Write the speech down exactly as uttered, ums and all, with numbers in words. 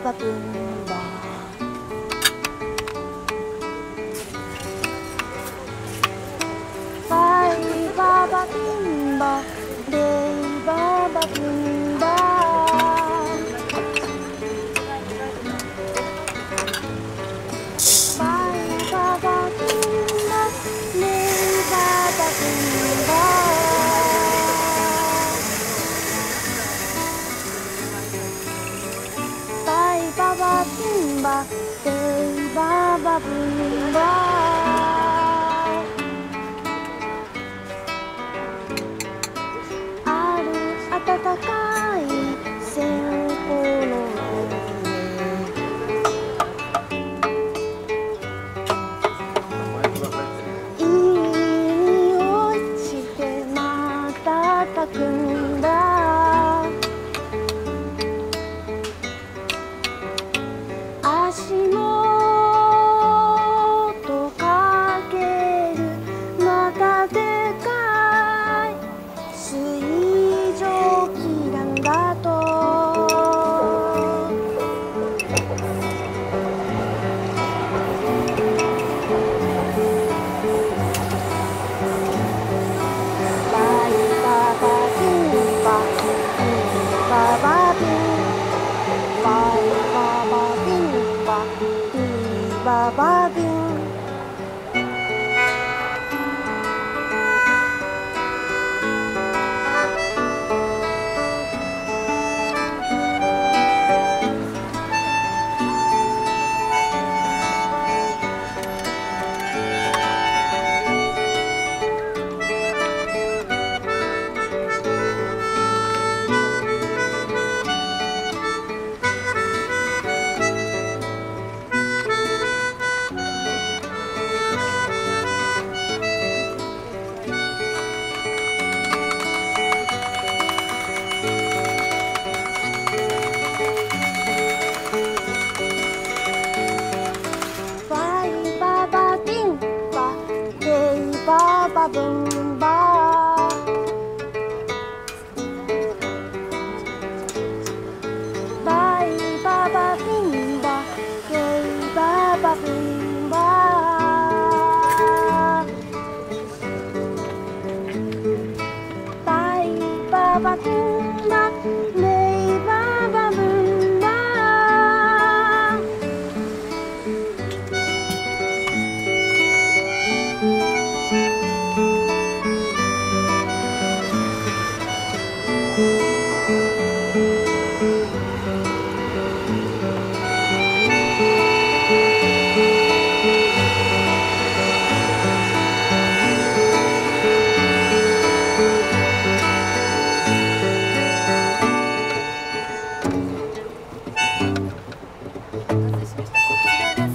Baibaba Bimba. Baibaba Bimba, Baibaba Bimba. Baibaba Bimba, Baibaba Bimba. Baibaba Bimba, Baibaba Bimba.ある暖かい線香の上いい匂いして瞬くんだ。足元かけるまたでかい水蒸気なんだと。バイババビンバビンババビンバイババビンバビンババビン。バイババビンバベイババブンバ。バイババビンバベイババブンバ。バイババビンバベイババブンバ。こちらです。